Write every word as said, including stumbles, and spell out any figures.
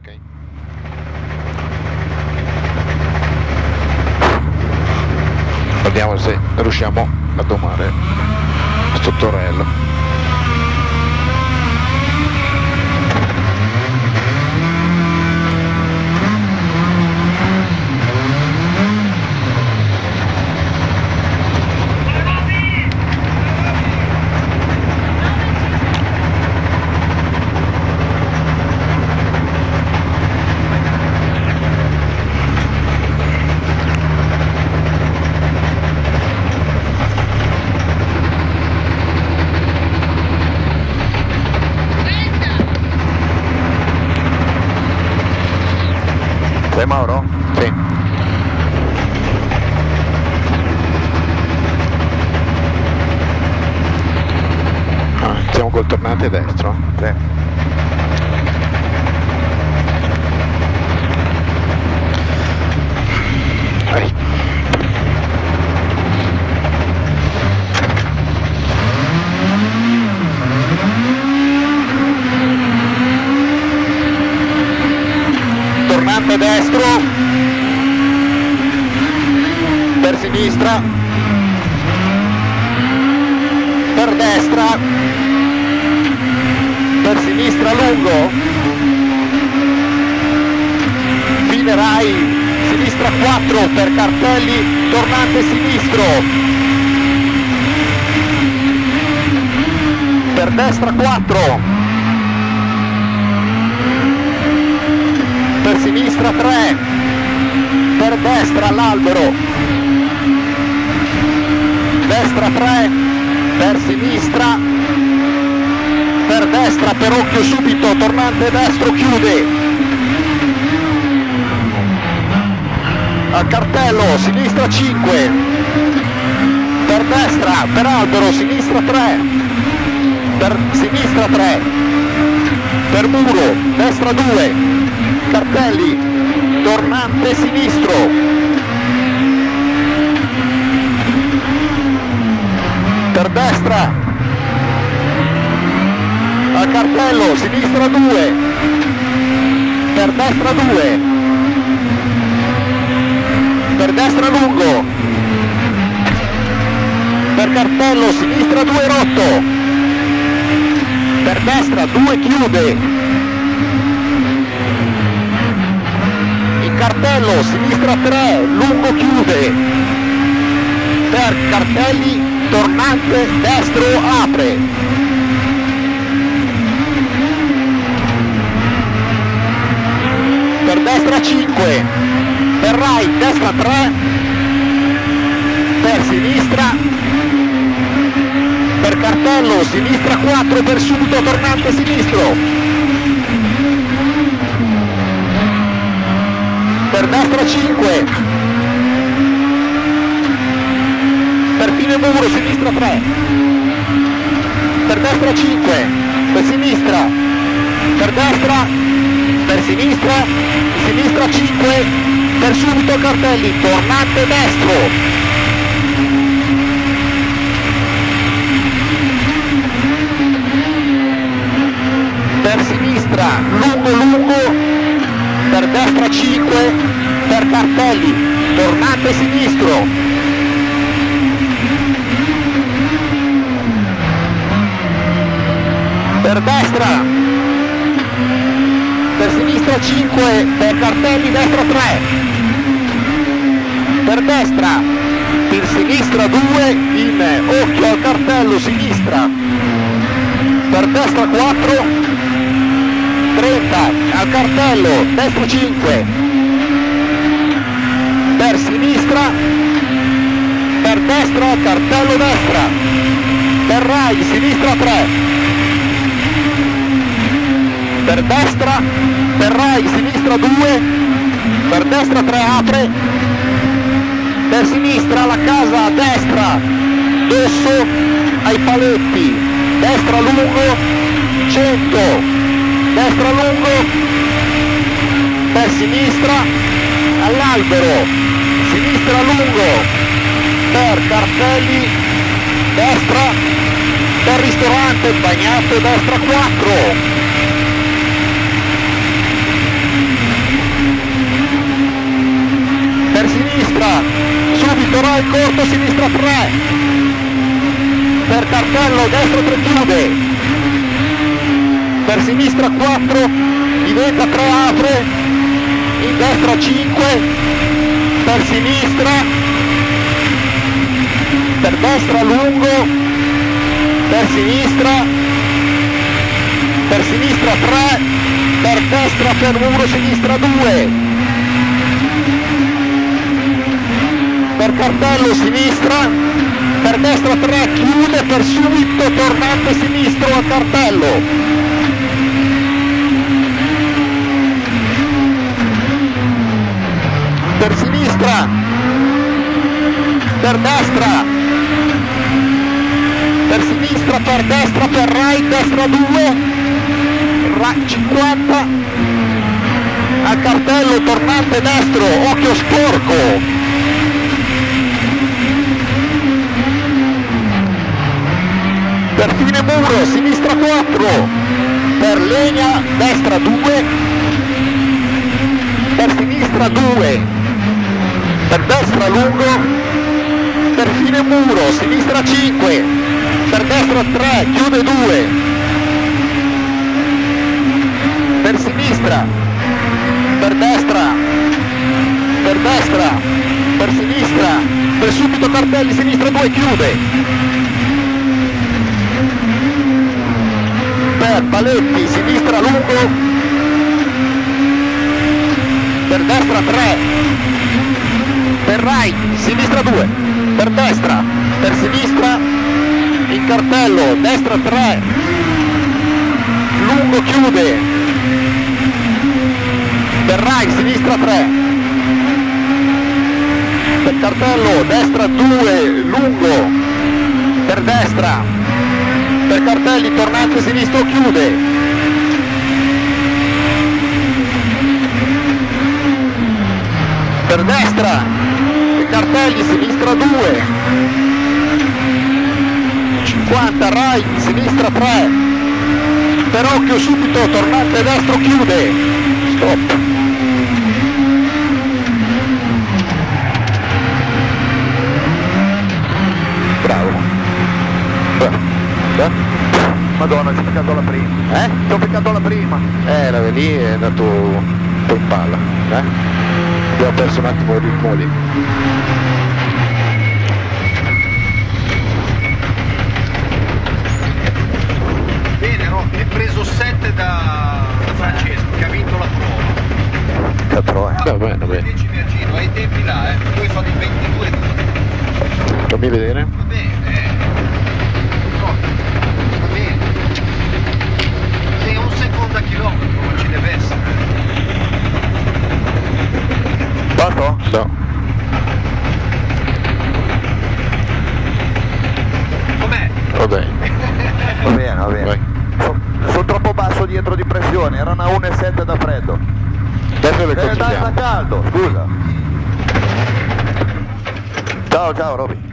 Ok. Vediamo se riusciamo a domare questo torello. Sei Mauro? Sì. Ah, siamo col tornante destro. Sì. Vai. Tornante destro, per sinistra, per destra, per sinistra lungo, fine Rai, sinistra quattro per cartelli, tornante sinistro, per destra quattro, per sinistra tre, per destra all'albero, destra tre, per sinistra, per destra, per occhio subito, tornante destro chiude, a cartello, sinistra cinque, per destra, per albero, sinistra tre, per sinistra tre, per muro, destra due, cartelli, tornante sinistro, per destra, a cartello, sinistra due, per destra due, per destra lungo, per cartello, sinistra due rotto, per destra due chiude, cartello, sinistra tre, lungo chiude, per cartelli, tornante destro apre, per destra cinque, per Rai destra tre, per sinistra, per cartello, sinistra quattro, per subito tornante sinistro, per destra cinque, per fine muro, sinistra tre, per destra cinque, per sinistra, per destra, per sinistra, sinistra cinque, per subito cartelli, tornante destro, per sinistra, lungo lungo, per destra cinque, per cartelli, tornante sinistro, per destra, per sinistra cinque, per cartelli, destra tre, per destra, per sinistra due, in occhio al cartello, sinistra, per destra quattro, trenta, al cartello, destra cinque, per sinistra, per destra, cartello destra, per Rai, sinistra tre, per destra, per Rai, sinistra due, per destra tre apre, per sinistra la casa a destra, dosso ai paletti, destra lungo, cento, destra lungo, per sinistra all'albero, sinistra lungo, per cartelli, destra, per ristorante bagnato, destra quattro, per sinistra, subito Rai corto, sinistra tre, per cartello, destro tre chiude, per sinistra quattro, diventa tre apre, in destra cinque, per sinistra, per destra lungo, per sinistra, per sinistra tre, per destra per muro, sinistra due, per cartello sinistra, per destra tre chiude, per subito tornante sinistro al cartello, per sinistra, per destra, per sinistra, per destra, per right, destra due, right cinquanta, al cartello tornante destro, occhio sporco, per fine muro, sinistra quattro, per legna, destra due, per sinistra due, per destra lungo, per fine muro, sinistra cinque, per destra tre, chiude due, per sinistra, per destra, per destra, per sinistra, per subito cartelli, sinistra due, chiude, per paletti, sinistra lungo, per destra tre, per right, sinistra due, per destra, per sinistra, in cartello, destra tre, lungo chiude, per right, sinistra tre, per cartello, destra due, lungo, per destra, per cartelli tornante sinistro chiude, per destra, per cartelli sinistra due, cinquanta right, sinistra tre, per occhio subito tornante destro chiude, stop. Bravo. Bravo. Madonna, ci ho peccato la prima. Eh? Ci ho peccato la prima. Eh, era lì e è andato un po' in palla. Eh? Abbiamo perso un attimo il ritmo lì. Bene, Rocco, hai preso sette da, da Francesco, che ha vinto la prova. La prova, eh? Va bene, bene. decimi a giro, hai i tempi là, eh? Poi sono i ventidue. Fammi vedere. Va bene. Da chilometro non ci deve essere. Fatto? No. Com'è? Va bene. Va bene, va bene. Sono so troppo basso dietro di pressione, erano a uno virgola sette da freddo. Adesso le Eh, dai, da consigliamo. caldo, scusa. Ciao, ciao Roby.